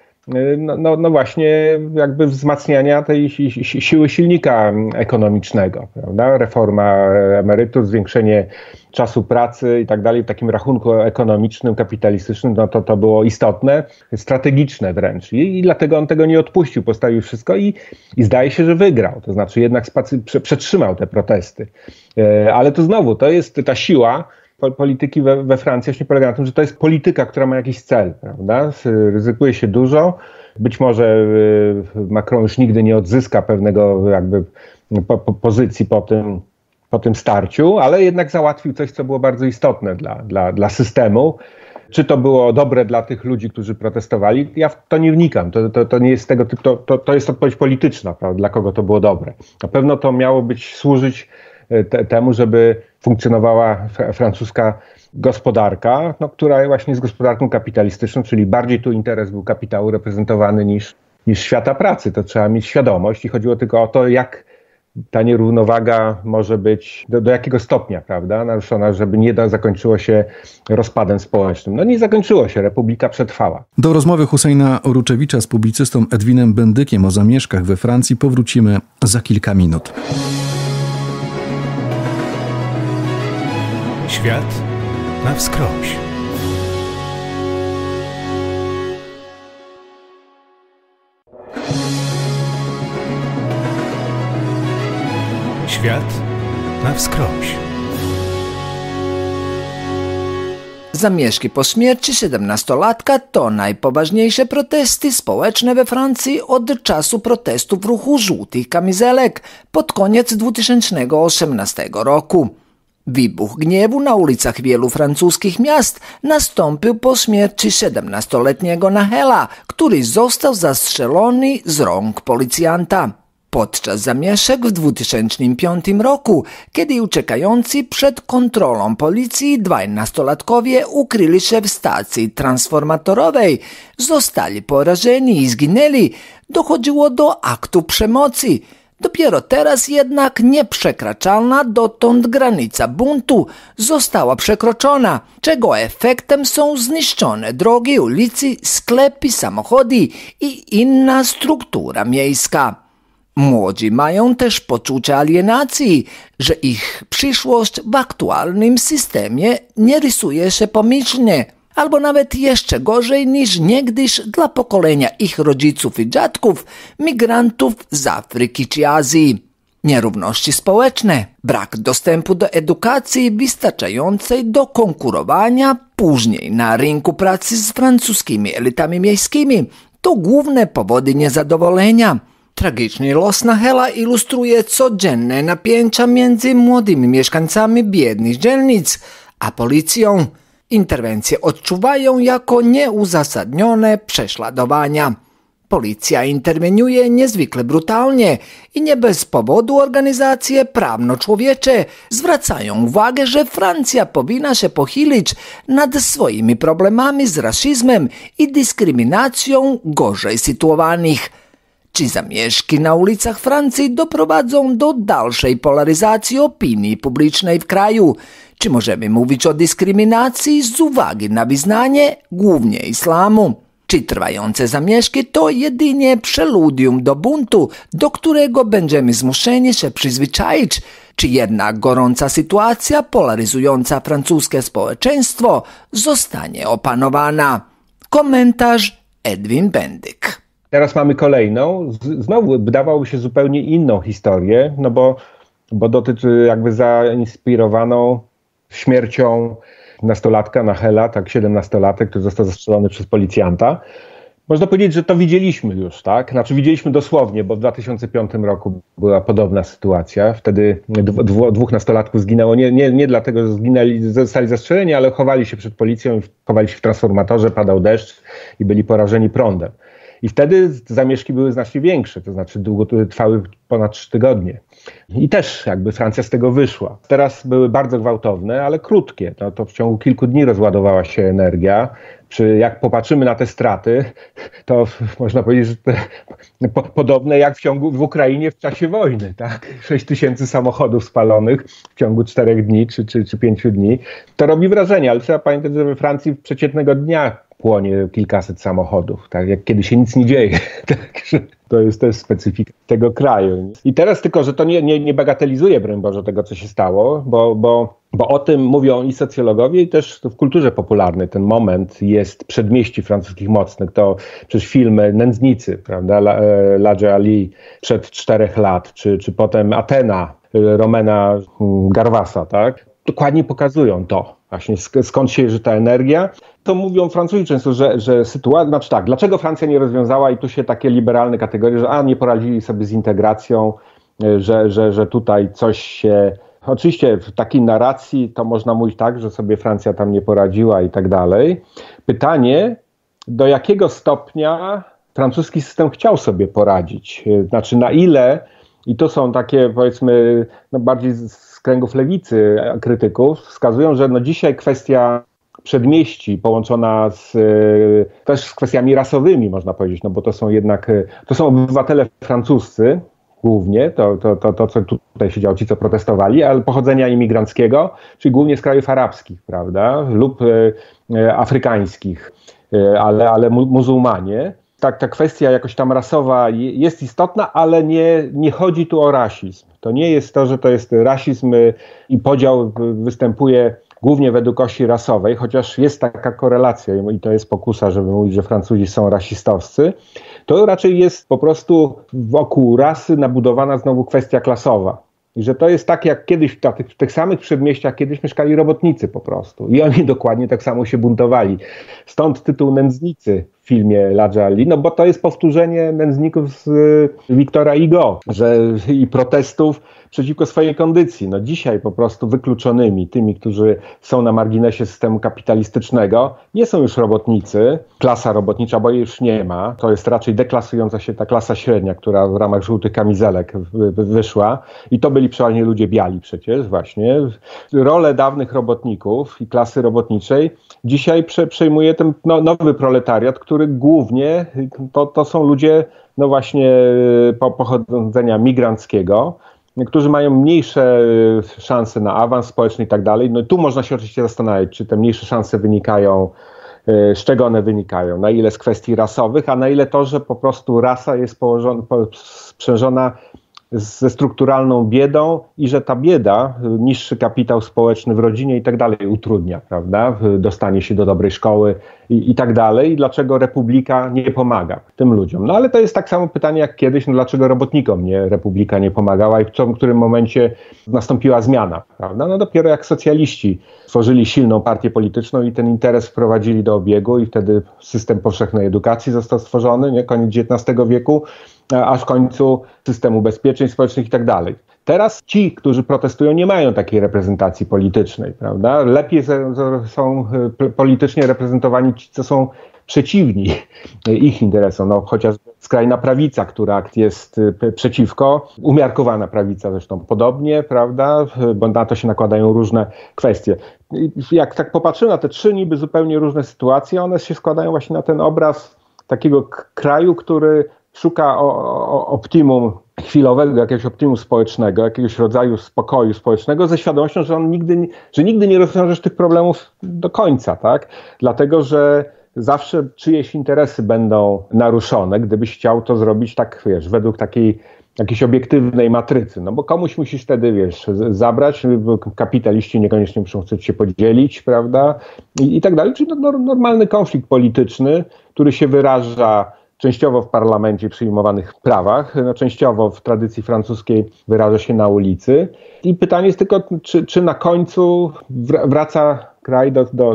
no właśnie jakby wzmacniania tej siły silnika ekonomicznego, prawda? Reforma emerytur, zwiększenie czasu pracy i tak dalej w takim rachunku ekonomicznym, kapitalistycznym, no to było istotne, strategiczne wręcz i dlatego on tego nie odpuścił, postawił wszystko i zdaje się, że wygrał, to znaczy jednak przetrzymał te protesty, ale to znowu, to jest ta siła polityki we Francji właśnie polega na tym, że to jest polityka, która ma jakiś cel, prawda? Ryzykuje się dużo. Być może Macron już nigdy nie odzyska pewnego jakby pozycji po tym, po tym starciu, ale jednak załatwił coś, co było bardzo istotne dla systemu. Czy to było dobre dla tych ludzi, którzy protestowali? Ja w to nie wnikam. To nie jest tego typu, to jest odpowiedź polityczna, prawda? Dla kogo to było dobre. Na pewno to miało służyć temu, żeby funkcjonowała francuska gospodarka, która właśnie jest gospodarką kapitalistyczną, czyli bardziej tu interes był kapitału reprezentowany niż świata pracy. To trzeba mieć świadomość i chodziło tylko o to, jak ta nierównowaga może być, do jakiego stopnia, prawda, naruszona, żeby nie zakończyło się rozpadem społecznym. No nie zakończyło się, republika przetrwała. Do rozmowy Husseina Oruczewicza z publicystą Edwinem Bendykiem o zamieszkach we Francji powrócimy za kilka minut. Świat na wskroś. Świat na wskroś. Zamieszki po śmierci 17-latka to najpoważniejsze protesty społeczne we Francji od czasu protestów ruchu żółtych kamizelek pod koniec 2018 roku. Wybuch gniewu na ulicach wielu francuskich miast nastąpił po śmierci 17-letniego Nahela, który został zastrzelony z rąk policjanta. Podczas zamieszek w 2005 roku, kiedy uciekający przed kontrolą policji dwaj nastolatkowie ukryli się w stacji transformatorowej, zostali porażeni i zginęli, dochodziło do aktu przemocy. Dopiero teraz jednak nieprzekraczalna dotąd granica buntu została przekroczona, czego efektem są zniszczone drogi, ulice, sklepy, samochody i inna struktura miejska. Młodzi mają też poczucie alienacji, że ich przyszłość w aktualnym systemie nie rysuje się pomyślnie, albo nawet jeszcze gorzej niż niegdyś dla pokolenia ich rodziców i dziadków, migrantów z Afryki czy Azji. Nierówności społeczne, brak dostępu do edukacji wystarczającej do konkurowania później na rynku pracy z francuskimi elitami miejskimi to główne powody niezadowolenia. Tragiczny los Nahela ilustruje codzienne napięcia między młodymi mieszkańcami biednych dzielnic a policją. Interwencje odczuwają jako nieuzasadnione prześladowania. Policja interweniuje niezwykle brutalnie i nie bez powodu organizacje prawno-człowiecze zwracają uwagę, że Francja powinna się pochylić nad swoimi problemami z rasizmem i dyskryminacją gorzej sytuowanych. Czy zamieszki na ulicach Francji doprowadzą do dalszej polaryzacji opinii publicznej w kraju? Czy możemy mówić o dyskryminacji z uwagi na wyznanie, głównie islamu? Czy trwające zamieszki to jedynie preludium do buntu, do którego będziemy zmuszeni się przyzwyczaić? Czy jednak gorąca sytuacja polaryzująca francuskie społeczeństwo zostanie opanowana? Komentarz Edwin Bendyk. Teraz mamy kolejną, znowu wydawałoby się zupełnie inną historię, no bo dotyczy jakby zainspirowaną śmiercią nastolatka Nahela, tak 17-latek, który został zastrzelony przez policjanta. Można powiedzieć, że to widzieliśmy już, tak? Znaczy widzieliśmy dosłownie, bo w 2005 roku była podobna sytuacja. Wtedy dwóch nastolatków zginęło, nie dlatego, że zostali zastrzeleni, ale chowali się przed policją, chowali się w transformatorze, padał deszcz i byli porażeni prądem. I wtedy zamieszki były znacznie większe, to znaczy długo trwały ponad 3 tygodnie. I też jakby Francja z tego wyszła. Teraz były bardzo gwałtowne, ale krótkie. No to w ciągu kilku dni rozładowała się energia. Jak popatrzymy na te straty, to można powiedzieć, że podobne jak w Ukrainie w czasie wojny. Tak? 6 000 samochodów spalonych w ciągu 4 dni czy 5 dni. To robi wrażenie, ale trzeba pamiętać, że we Francji przeciętnego dnia płonie kilkaset samochodów, tak jak kiedy się nic nie dzieje. Także to jest też specyfika tego kraju. I teraz tylko, że to nie bagatelizuje, broń Boże, tego, co się stało, bo o tym mówią i socjologowie, i też w kulturze popularnej ten moment jest przedmieści francuskich mocnych. To przez filmy Nędznicy, prawda, Ladja Ali przed 4 lat, czy potem Atena Romana Garvasa, tak? Dokładnie pokazują to. Właśnie skąd się bierze ta energia. To mówią Francuzi często, że sytuacja, znaczy tak, dlaczego Francja nie rozwiązała i tu się takie liberalne kategorie, że nie poradzili sobie z integracją, że tutaj coś się Oczywiście w takiej narracji to można mówić tak, że sobie Francja tam nie poradziła i tak dalej. Pytanie, do jakiego stopnia francuski system chciał sobie poradzić? Znaczy na ile, i to są takie powiedzmy bardziej z kręgów lewicy krytyków, wskazują, że dzisiaj kwestia przedmieści połączona też z kwestiami rasowymi, można powiedzieć, bo to są jednak, to są obywatele francuscy, głównie, to co tutaj się działo, ci co protestowali, ale pochodzenia imigranckiego, czyli głównie z krajów arabskich, prawda, lub afrykańskich, ale muzułmanie. Tak, ta kwestia jakoś tam rasowa jest istotna, ale nie chodzi tu o rasizm. To nie jest to, że to jest rasizm i podział występuje głównie według osi rasowej, chociaż jest taka korelacja i to jest pokusa, żeby mówić, że Francuzi są rasistowscy. To raczej jest po prostu wokół rasy nabudowana znowu kwestia klasowa. I że to jest tak jak kiedyś w tych samych przedmieściach kiedyś mieszkali robotnicy po prostu. I oni dokładnie tak samo się buntowali. Stąd tytuł Nędznicy w filmie Ladja Ali, bo to jest powtórzenie nędzników z Victora Hugo, i protestów przeciwko swojej kondycji. Dzisiaj po prostu wykluczonymi, tymi, którzy są na marginesie systemu kapitalistycznego, nie są już robotnicy, klasa robotnicza, bo jej już nie ma. To jest raczej deklasująca się ta klasa średnia, która w ramach żółtych kamizelek wyszła. I to byli przeważnie ludzie biali przecież właśnie. Rolę dawnych robotników i klasy robotniczej dzisiaj przejmuje ten nowy proletariat, który głównie to są ludzie właśnie pochodzenia migranckiego, którzy mają mniejsze szanse na awans społeczny i tak dalej. Tu można się oczywiście zastanawiać, czy te mniejsze szanse wynikają, z czego one wynikają, na ile z kwestii rasowych, a na ile to, że po prostu rasa jest sprzężona ze strukturalną biedą i że ta bieda, niższy kapitał społeczny w rodzinie i tak dalej utrudnia, prawda, dostanie się do dobrej szkoły i tak dalej. I dlaczego Republika nie pomaga tym ludziom? Ale to jest tak samo pytanie jak kiedyś, dlaczego robotnikom Republika nie pomagała i w którym momencie nastąpiła zmiana, prawda? Dopiero jak socjaliści tworzyli silną partię polityczną i ten interes wprowadzili do obiegu i wtedy system powszechnej edukacji został stworzony, koniec XIX wieku, a w końcu system ubezpieczeń społecznych i tak dalej. Teraz ci, którzy protestują, nie mają takiej reprezentacji politycznej, prawda? Lepiej są politycznie reprezentowani ci, co są przeciwni ich interesom. Chociażby skrajna prawica, która jest przeciwko, umiarkowana prawica zresztą podobnie, prawda? Bo na to się nakładają różne kwestie. Jak tak popatrzymy na te trzy niby zupełnie różne sytuacje, one się składają właśnie na ten obraz takiego kraju, który szuka optimum chwilowego, jakiegoś optimum społecznego, jakiegoś rodzaju spokoju społecznego ze świadomością, że nigdy nie rozwiążesz tych problemów do końca, tak? Dlatego, że zawsze czyjeś interesy będą naruszone, gdybyś chciał to zrobić tak, według takiej jakiejś obiektywnej matrycy, bo komuś musisz wtedy, zabrać, bo kapitaliści niekoniecznie muszą chcieć się podzielić, prawda? I tak dalej, czyli normalny konflikt polityczny, który się wyraża częściowo w parlamencie przyjmowanych prawach, częściowo w tradycji francuskiej wyraża się na ulicy. I pytanie jest tylko, czy na końcu wraca kraj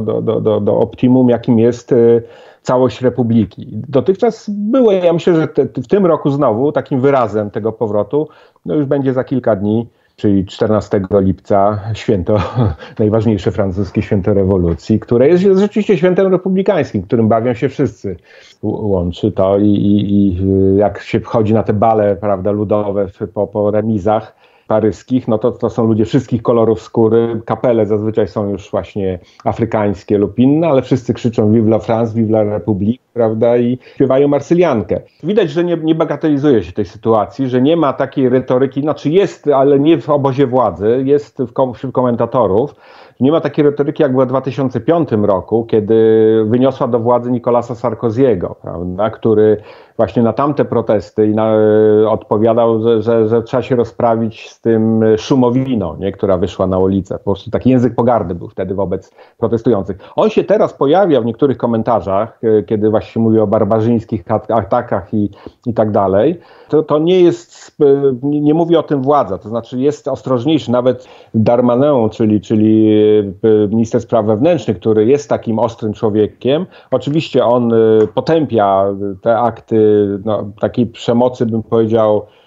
do optimum, jakim jest całość Republiki. Dotychczas było, ja myślę, że w tym roku znowu takim wyrazem tego powrotu już będzie za kilka dni, czyli 14 lipca, święto, najważniejsze francuskie święto rewolucji, które jest rzeczywiście świętem republikańskim, którym bawią się wszyscy. Łączy to i jak się wchodzi na te bale, prawda, ludowe po remizach paryskich, to są ludzie wszystkich kolorów skóry. Kapele zazwyczaj są już właśnie afrykańskie lub inne, ale wszyscy krzyczą Vive la France, Vive la République, prawda, i śpiewają marsyliankę. Widać, że nie bagatelizuje się tej sytuacji, że nie ma takiej retoryki, jest, ale nie w obozie władzy, jest wśród komentatorów. Nie ma takiej retoryki, jak była w 2005 roku, kiedy wyniosła do władzy Nicolasa Sarkozy'ego, prawda, który właśnie na tamte protesty odpowiadał, że trzeba się rozprawić z tym szumowiną, która wyszła na ulicę. Po prostu taki język pogardy był wtedy wobec protestujących. On się teraz pojawia w niektórych komentarzach, kiedy właśnie mówi o barbarzyńskich atakach i tak dalej. To nie jest, nie mówi o tym władza, to znaczy jest ostrożniejszy. Nawet Darmanin, czyli minister spraw wewnętrznych, który jest takim ostrym człowiekiem, oczywiście on potępia te akty takiej przemocy, bym powiedział,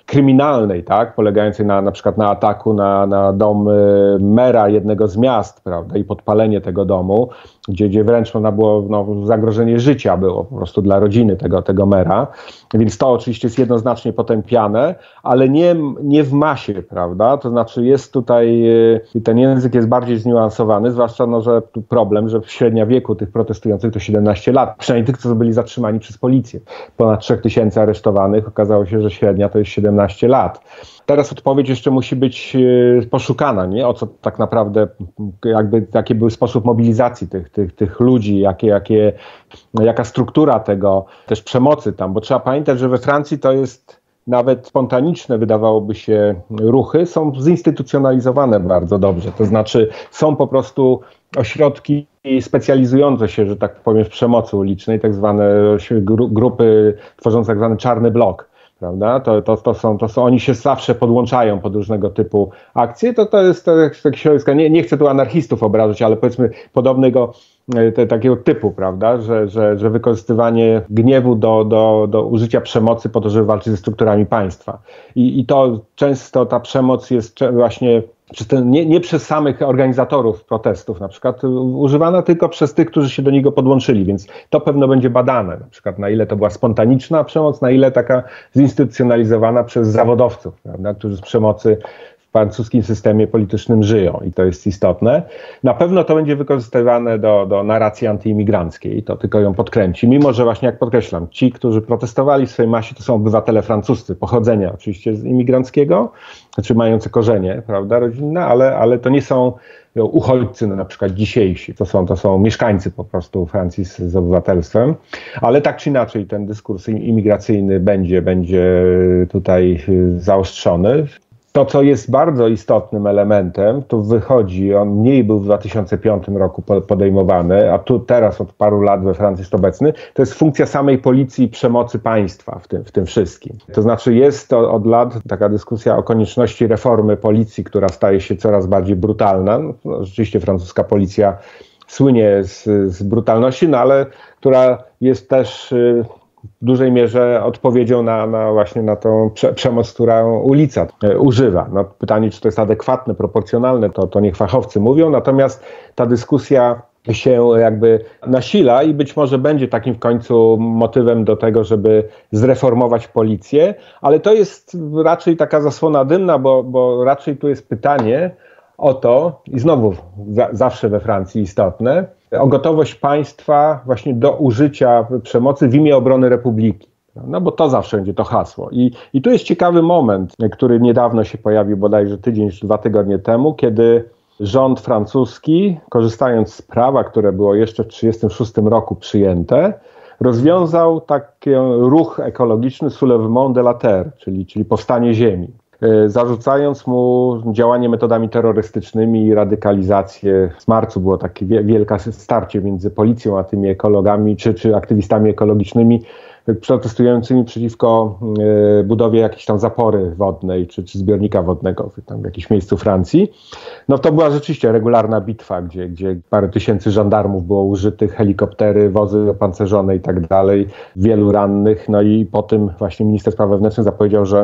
kryminalnej, tak, polegającej na przykład na ataku na dom mera jednego z miast, prawda, i podpalenie tego domu, gdzie wręcz było zagrożenie życia było po prostu dla rodziny tego mera. Więc to oczywiście jest jednoznacznie potępiane, ale nie w masie, prawda? To znaczy jest tutaj, ten język jest bardziej zniuansowany, zwłaszcza, że problem, że średnia wieku tych protestujących to 17 lat, przynajmniej tych, co byli zatrzymani przez policję. Ponad 3000 aresztowanych, okazało się, że średnia to jest 17 lat. Teraz odpowiedź jeszcze musi być poszukana, nie? O co tak naprawdę, jaki był sposób mobilizacji tych ludzi, jaka struktura tego też przemocy tam, bo trzeba pamiętać, że we Francji to jest nawet spontaniczne, wydawałoby się, ruchy są zinstytucjonalizowane bardzo dobrze, to znaczy są po prostu ośrodki specjalizujące się, że tak powiem, w przemocy ulicznej, tak zwane grupy tworzące tak zwany czarny blok. Prawda? To są, oni się zawsze podłączają pod różnego typu akcje. To jest takie środowisko, nie chcę tu anarchistów obrażać, ale powiedzmy podobnego takiego typu, prawda? Że wykorzystywanie gniewu do użycia przemocy po to, żeby walczyć ze strukturami państwa. I to często ta przemoc jest właśnie nie przez samych organizatorów protestów na przykład używana, tylko przez tych, którzy się do niego podłączyli, więc to pewno będzie badane, na przykład na ile to była spontaniczna przemoc, na ile taka zinstytucjonalizowana przez zawodowców, prawda, którzy z przemocy w francuskim systemie politycznym żyją i to jest istotne. Na pewno to będzie wykorzystywane do narracji antyimigranckiej i to tylko ją podkręci, mimo że właśnie jak podkreślam, ci, którzy protestowali w swojej masie, to są obywatele francuscy, pochodzenia oczywiście z imigranckiego, znaczy mające korzenie, prawda, rodzinne, ale to nie są uchodźcy na przykład dzisiejsi, to są mieszkańcy po prostu Francji z obywatelstwem, ale tak czy inaczej ten dyskurs imigracyjny będzie tutaj zaostrzony. To, co jest bardzo istotnym elementem, to wychodzi, on mniej był w 2005 roku podejmowany, a tu teraz od paru lat we Francji jest obecny, to jest funkcja samej policji i przemocy państwa w tym wszystkim. To znaczy jest to od lat taka dyskusja o konieczności reformy policji, która staje się coraz bardziej brutalna. No, rzeczywiście francuska policja słynie z brutalności, no ale która jest też w dużej mierze odpowiedzią właśnie na tą przemoc, którą ulica używa. No, pytanie, czy to jest adekwatne, proporcjonalne, to niech fachowcy mówią, natomiast ta dyskusja się jakby nasila i być może będzie takim w końcu motywem do tego, żeby zreformować policję, ale to jest raczej taka zasłona dymna, bo raczej tu jest pytanie o to, i znowu zawsze we Francji istotne, o gotowość państwa właśnie do użycia przemocy w imię obrony republiki. No bo to zawsze będzie to hasło. I tu jest ciekawy moment, który niedawno się pojawił, bodajże tydzień czy 2 tygodnie temu, kiedy rząd francuski, korzystając z prawa, które było jeszcze w 1936 roku przyjęte, rozwiązał taki ruch ekologiczny Soulèvement de la Terre, czyli powstanie ziemi, zarzucając mu działanie metodami terrorystycznymi i radykalizację. W marcu było takie wielkie starcie między policją a tymi ekologami czy aktywistami ekologicznymi protestującymi przeciwko budowie jakiejś tam zapory wodnej czy zbiornika wodnego w jakimś miejscu Francji. No to była rzeczywiście regularna bitwa, gdzie parę tysięcy żandarmów było użytych, helikoptery, wozy opancerzone i tak dalej, wielu rannych. No i po tym właśnie minister spraw wewnętrznych zapowiedział, że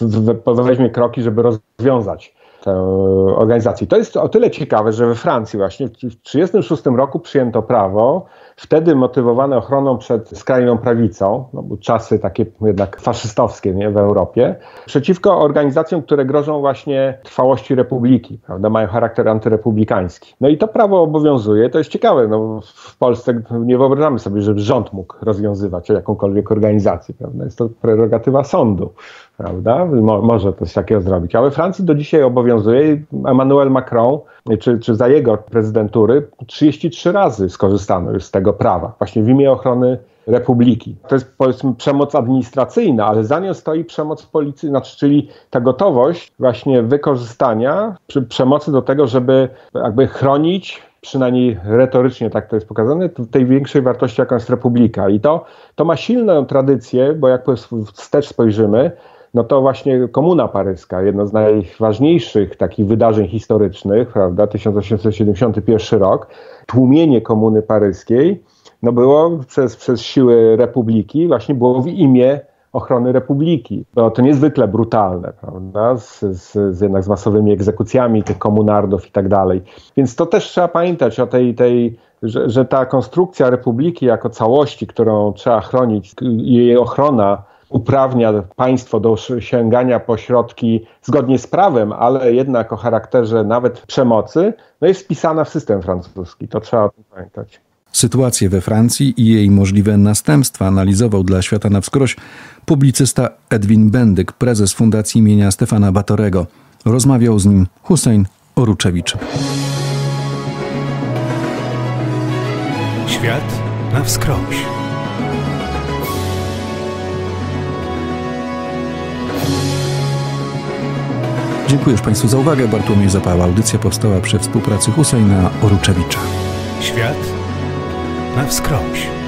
weźmie kroki, żeby rozwiązać tę organizację. To jest o tyle ciekawe, że we Francji właśnie w 1936 roku przyjęto prawo, wtedy motywowane ochroną przed skrajną prawicą, no bo czasy takie jednak faszystowskie, nie, w Europie, przeciwko organizacjom, które grożą właśnie trwałości republiki, prawda, mają charakter antyrepublikański. No i to prawo obowiązuje, to jest ciekawe, no w Polsce nie wyobrażamy sobie, żeby rząd mógł rozwiązywać jakąkolwiek organizację, prawda, jest to prerogatywa sądu, prawda, może coś takiego zrobić, ale we Francji do dzisiaj obowiązuje. Emmanuel Macron, czy za jego prezydentury 33 razy skorzystano już z tego prawa, właśnie w imię ochrony republiki. To jest, powiedzmy, przemoc administracyjna, ale za nią stoi przemoc policyjna, czyli ta gotowość właśnie wykorzystania przemocy do tego, żeby jakby chronić, przynajmniej retorycznie tak to jest pokazane, tej większej wartości, jaką jest republika. I to ma silną tradycję, bo jak wstecz spojrzymy, no to właśnie Komuna Paryska, jedno z najważniejszych takich wydarzeń historycznych, prawda, 1871 rok, tłumienie Komuny Paryskiej, no było przez siły republiki, właśnie było w imię ochrony republiki. To niezwykle brutalne, prawda? Jednak z masowymi egzekucjami tych komunardów i tak dalej. Więc to też trzeba pamiętać o że ta konstrukcja republiki jako całości, którą trzeba chronić, jej ochrona uprawnia państwo do sięgania po środki zgodnie z prawem, ale jednak o charakterze nawet przemocy, jest wpisana w system francuski. To trzeba o tym pamiętać. Sytuację we Francji i jej możliwe następstwa analizował dla Świata na wskroś publicysta Edwin Bendyk, prezes Fundacji imienia Stefana Batorego. Rozmawiał z nim Hussein Oruczewicz. Świat na wskroś. Dziękuję już Państwu za uwagę. Bartłomiej Zapała. Audycja powstała przy współpracy Husseina Oruczewicza. Świat na wskroś.